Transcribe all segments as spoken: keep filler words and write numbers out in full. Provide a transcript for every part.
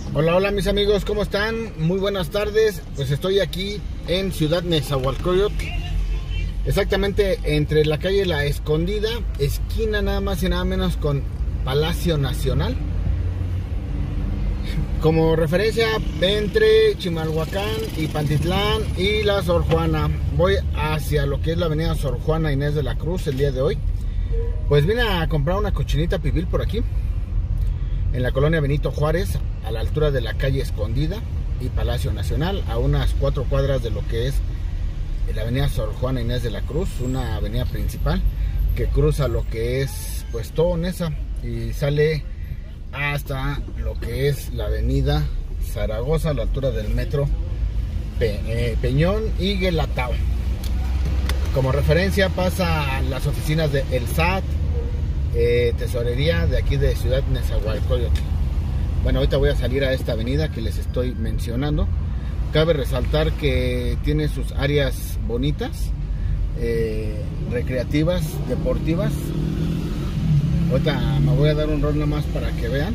Hola, hola mis amigos, ¿cómo están? Muy buenas tardes. Pues estoy aquí en Ciudad Nezahualcóyotl, exactamente entre la calle La Escondida, esquina nada más y nada menos con Palacio Nacional. Como referencia, entre Chimalhuacán y Pantitlán y la Sor Juana. Voy hacia lo que es la avenida Sor Juana Inés de la Cruz el día de hoy. Pues vine a comprar una cochinita pibil por aquí, en la colonia Benito Juárez, a la altura de la calle Escondida y Palacio Nacional, a unas cuatro cuadras de lo que es la avenida Sor Juana Inés de la Cruz, una avenida principal que cruza lo que es pues todo Neza y sale hasta lo que es la avenida Zaragoza, a la altura del metro Pe eh, Peñón y Guelatao. Como referencia pasa a las oficinas de El S A T, eh, tesorería de aquí de Ciudad Nezahualcóyotl. Bueno, ahorita voy a salir a esta avenida que les estoy mencionando. Cabe resaltar que tiene sus áreas bonitas, eh, recreativas, deportivas. Ahorita me voy a dar un rol nada más para que vean.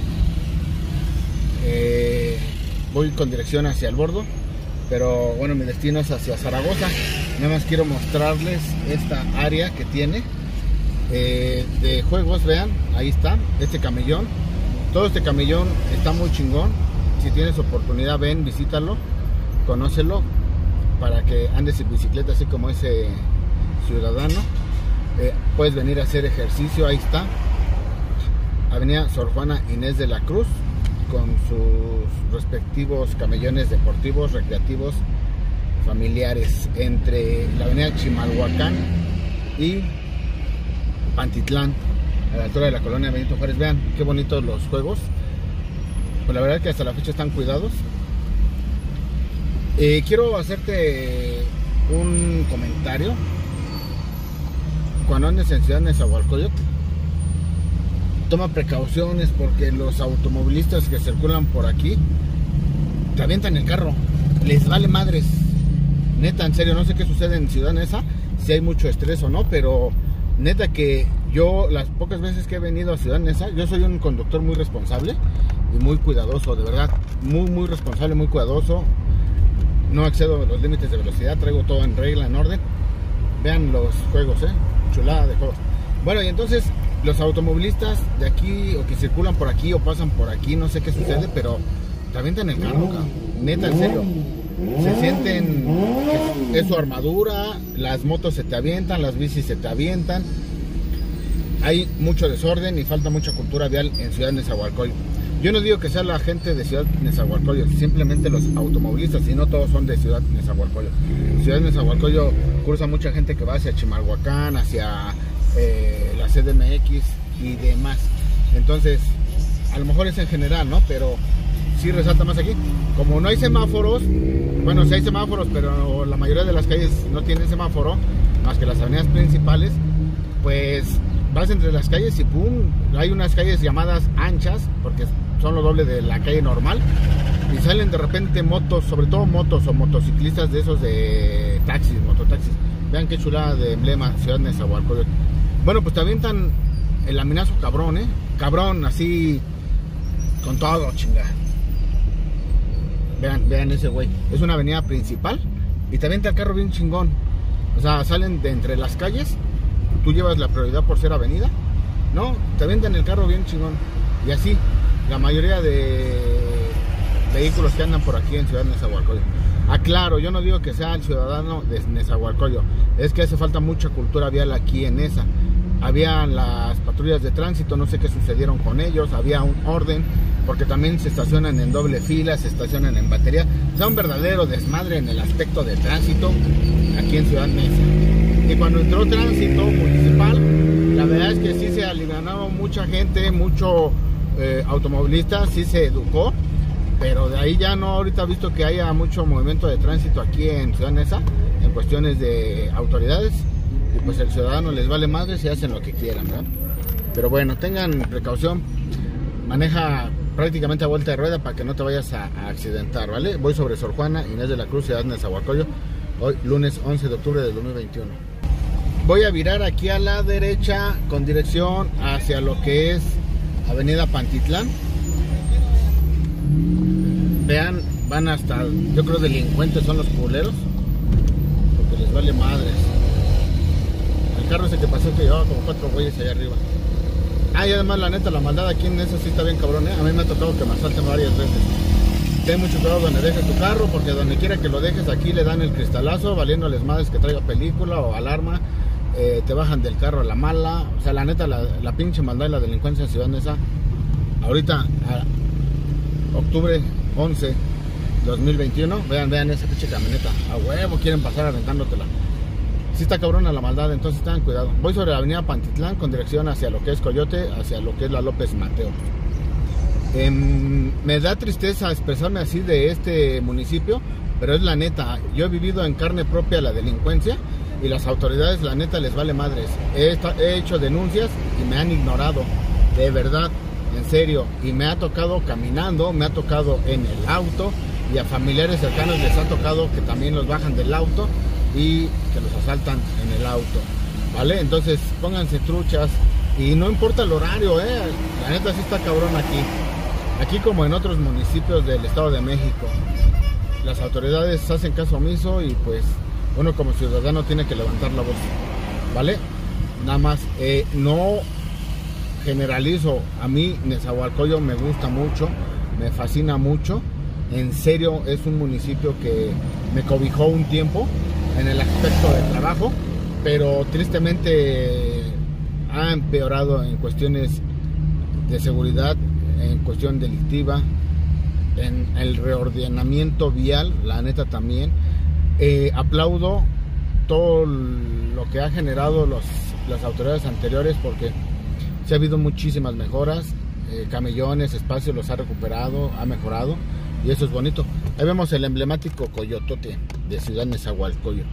Eh, voy con dirección hacia el bordo, pero bueno, mi destino es hacia Zaragoza. Nada más quiero mostrarles esta área que tiene eh, de juegos. Vean, ahí está, este camellón. Todo este camellón está muy chingón. Si tienes oportunidad, ven, visítalo, conócelo, para que andes en bicicleta así como ese ciudadano. Eh, puedes venir a hacer ejercicio, ahí está. Avenida Sor Juana Inés de la Cruz, con sus respectivos camellones deportivos, recreativos, familiares, entre la avenida Chimalhuacán y Pantitlán, a la altura de la colonia Benito Juárez. Vean qué bonitos los juegos. Pues la verdad es que hasta la fecha están cuidados. Eh, quiero hacerte un comentario. Cuando andes en Ciudad Nezahualcóyotl, toma precauciones, porque los automovilistas que circulan por aquí te avientan el carro, les vale madres. Neta, en serio, no sé qué sucede en Ciudad Neza, si hay mucho estrés o no, pero neta que yo las pocas veces que he venido a Ciudad Neza, yo soy un conductor muy responsable y muy cuidadoso, de verdad, muy muy responsable, muy cuidadoso. No excedo los límites de velocidad, traigo todo en regla, en orden. Vean los juegos, eh, chulada de juegos. Bueno, y entonces los automovilistas de aquí, o que circulan por aquí o pasan por aquí, no sé qué sucede, pero te avientan el carro, cabrón. Neta, en serio, se sienten que es su armadura. Las motos se te avientan, las bicis se te avientan. Hay mucho desorden y falta mucha cultura vial en Ciudad Nezahualcóyotl. Yo no digo que sea la gente de Ciudad Nezahualcóyotl, simplemente los automovilistas, y no todos son de Ciudad Nezahualcóyotl. Ciudad Nezahualcóyotl cruza mucha gente que va hacia Chimalhuacán, hacia eh, la C D M X y demás. Entonces, a lo mejor es en general, ¿no? Pero sí resalta más aquí. Como no hay semáforos, bueno, sí hay semáforos, pero la mayoría de las calles no tienen semáforo, más que las avenidas principales, pues vas entre las calles y pum, hay unas calles llamadas anchas, porque son lo doble de la calle normal, y salen de repente motos, sobre todo motos o motociclistas de esos de taxis, mototaxis. Vean qué chulada de emblema, Ciudad Nezahualcóyotl. Bueno, pues te avientan el laminazo cabrón, eh, cabrón, así, con todo, chinga. Vean, vean ese güey, es una avenida principal y te avienta el carro bien chingón. O sea, salen de entre las calles, tú llevas la prioridad por ser avenida, ¿no? Te avientan el carro bien chingón. Y así, la mayoría de vehículos que andan por aquí en Ciudad Nezahualcóyotl. Aclaro, yo no digo que sea el ciudadano de Nezahualcóyotl, es que hace falta mucha cultura vial aquí en Neza. Había las patrullas de tránsito, no sé qué sucedieron con ellos, había un orden, porque también se estacionan en doble fila, se estacionan en batería. O sea, un verdadero desmadre en el aspecto de tránsito aquí en Ciudad Neza. Y cuando entró tránsito municipal, la verdad es que sí se alivianaron mucha gente, mucho eh, automovilista, sí se educó, pero de ahí ya no, ahorita he visto que haya mucho movimiento de tránsito aquí en Ciudad Neza, en cuestiones de autoridades, y pues el ciudadano les vale madre si hacen lo que quieran, ¿verdad? Pero bueno, tengan precaución, maneja prácticamente a vuelta de rueda para que no te vayas a, a accidentar, ¿vale? Voy sobre Sor Juana Inés de la Cruz, Ciudad Nezahualcóyotl, hoy lunes once de octubre del dos mil veintiuno. Voy a virar aquí a la derecha con dirección hacia lo que es Avenida Pantitlán. Vean, van hasta, yo creo delincuentes son los culeros, porque les vale madres. El carro ese que pasó que llevaba como cuatro güeyes allá arriba. Ah, y además la neta, la maldad aquí en eso sí está bien cabrón, ¿eh? A mí me ha tocado que me asalten varias veces. Ten mucho cuidado donde dejes tu carro, porque donde quiera que lo dejes aquí le dan el cristalazo, valiéndoles madres que traiga película o alarma. Eh, te bajan del carro a la mala. O sea, la neta, la, la pinche maldad y la delincuencia en Ciudad Neza. Ahorita, a octubre once, dos mil veintiuno, vean, vean esa pinche camioneta. A huevo quieren pasar arrendándotela. Sí está cabrona la maldad, entonces tengan cuidado. Voy sobre la avenida Pantitlán con dirección hacia lo que es Coyote, hacia lo que es la López Mateos. Eh, me da tristeza expresarme así de este municipio, pero es la neta. Yo he vivido en carne propia la delincuencia y las autoridades, la neta, les vale madres. He, he hecho denuncias y me han ignorado, de verdad, en serio. Y me ha tocado caminando, me ha tocado en el auto, y a familiares cercanos les ha tocado que también los bajan del auto y que los asaltan en el auto, ¿vale? Entonces pónganse truchas y no importa el horario, ¿eh? La neta sí está cabrón aquí. Aquí como en otros municipios del Estado de México, las autoridades hacen caso omiso y pues uno como ciudadano tiene que levantar la voz, ¿vale? Nada más, eh, no generalizo. A mí Nezahualcóyotl me gusta mucho, me fascina mucho. En serio, es un municipio que me cobijó un tiempo en el aspecto de trabajo, pero tristemente ha empeorado en cuestiones de seguridad, en cuestión delictiva, en el reordenamiento vial, la neta también. Eh, aplaudo todo lo que ha generado los, las autoridades anteriores, porque sí ha habido muchísimas mejoras, eh, camellones, espacios los ha recuperado, ha mejorado, y eso es bonito. Ahí vemos el emblemático coyotote de Ciudad Nezahualcóyotl.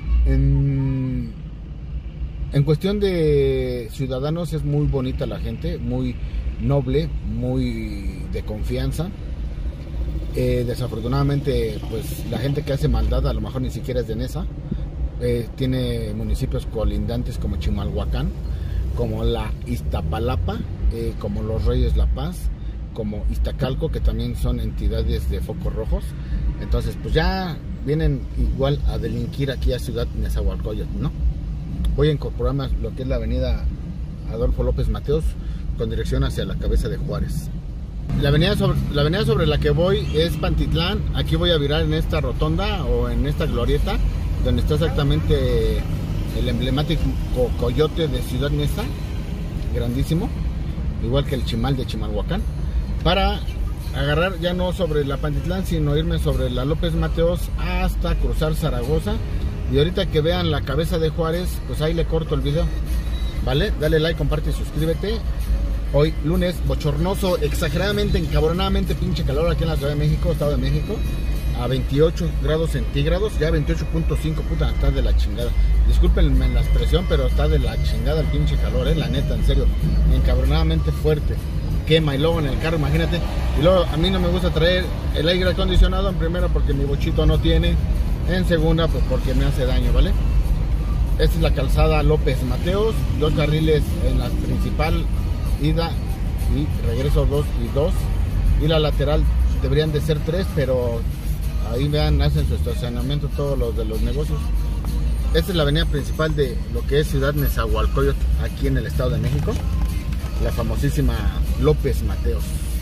En, en cuestión de ciudadanos es muy bonita la gente, muy noble, muy de confianza. Eh, desafortunadamente, pues la gente que hace maldad a lo mejor ni siquiera es de Neza. Eh, tiene municipios colindantes como Chimalhuacán, como la Iztapalapa, eh, como los Reyes La Paz, como Iztacalco, que también son entidades de focos rojos. Entonces pues ya vienen igual a delinquir aquí a Ciudad Nezahualcóyotl, ¿no? Voy a incorporarme lo que es la avenida Adolfo López Mateos con dirección hacia la Cabeza de Juárez. La avenida, sobre, la avenida sobre la que voy es Pantitlán. Aquí voy a virar en esta rotonda o en esta glorieta donde está exactamente el emblemático coyote de Ciudad Neza, grandísimo, igual que el chimal de Chimalhuacán, para agarrar ya no sobre la Pantitlán, sino irme sobre la López Mateos hasta cruzar Zaragoza. Y ahorita que vean la Cabeza de Juárez, pues ahí le corto el video, ¿vale? Dale like, comparte y suscríbete. Hoy lunes bochornoso, exageradamente, encabronadamente pinche calor aquí en la Ciudad de México, Estado de México, a veintiocho grados centígrados, ya veintiocho punto cinco, puta, está de la chingada. Discúlpenme la expresión, pero está de la chingada el pinche calor, eh, la neta, en serio, encabronadamente fuerte. Quema, y luego en el carro, imagínate. Y luego a mí no me gusta traer el aire acondicionado, en primera porque mi bochito no tiene, en segunda pues porque me hace daño, ¿vale? Esta es la calzada López Mateos, dos carriles en la principal, ida y regreso dos y dos, y la lateral deberían de ser tres, pero ahí vean, hacen su estacionamiento todos los de los negocios. Esta es la avenida principal de lo que es Ciudad Nezahualcóyotl, aquí en el Estado de México, la famosísima López Mateos.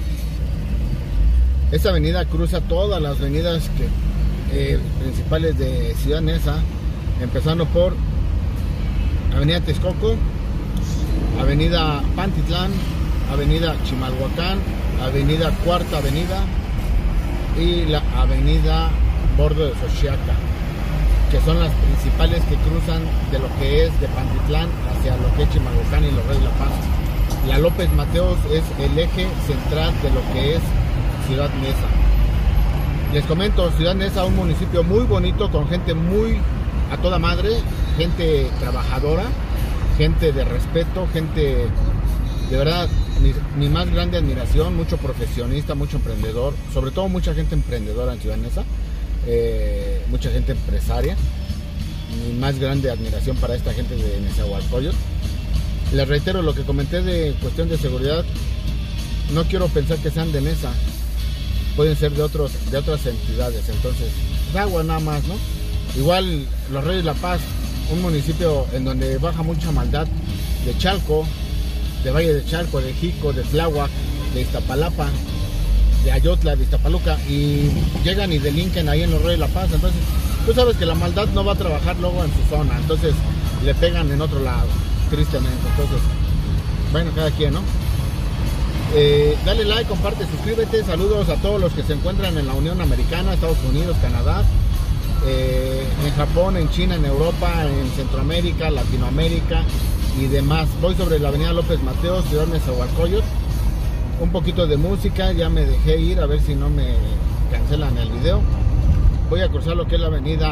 Esta avenida cruza todas las avenidas que, eh, principales de Ciudad Neza, empezando por Avenida Texcoco, Avenida Pantitlán, Avenida Chimalhuacán, Avenida Cuarta Avenida y la Avenida Bordo de Xochiaca, que son las principales que cruzan de lo que es de Pantitlán hacia lo que es Chimalhuacán y los Reyes La Paz. La López Mateos es el eje central de lo que es Ciudad Neza. Les comento, Ciudad Neza, un municipio muy bonito, con gente muy a toda madre, gente trabajadora, gente de respeto, gente de verdad, mi, mi más grande admiración, mucho profesionista, mucho emprendedor, sobre todo mucha gente emprendedora en Ciudad Neza, eh, mucha gente empresaria. Mi más grande admiración para esta gente de Nezahualcóyotl. Les reitero lo que comenté de cuestión de seguridad, no quiero pensar que sean de Neza, pueden ser de otros de otras entidades. Entonces, de agua nada más, ¿no? Igual Los Reyes La Paz, un municipio en donde baja mucha maldad, de Chalco, de Valle de Chalco, de Jico, de Tláhuac, de Iztapalapa, de Ayotla, de Iztapaluca, y llegan y delinquen ahí en Los Reyes La Paz. Entonces, tú sabes que la maldad no va a trabajar luego en su zona, entonces le pegan en otro lado, tristemente. Entonces, bueno, cada quien, ¿no? Eh, dale like, comparte, suscríbete. Saludos a todos los que se encuentran en la Unión Americana, Estados Unidos, Canadá, eh, en Japón, en China, en Europa, en Centroamérica, Latinoamérica y demás. Voy sobre la avenida López Mateos, Ciudad Nezahualcóyotl. Un poquito de música, ya me dejé ir a ver si no me cancelan el video. Voy a cruzar lo que es la avenida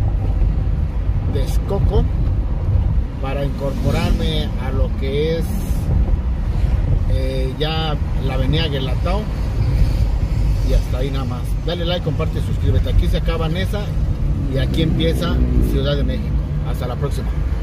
Texcoco para incorporarme a lo que es eh, ya la avenida Guelatao, y hasta ahí nada más. Dale like, comparte, suscríbete. Aquí se acaba Neza y aquí empieza Ciudad de México. Hasta la próxima.